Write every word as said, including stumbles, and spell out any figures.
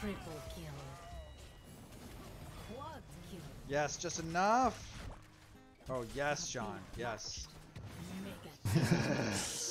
Triple kill. Quad kill. Yes, just enough. Oh yes, Sean. Yes. Mega.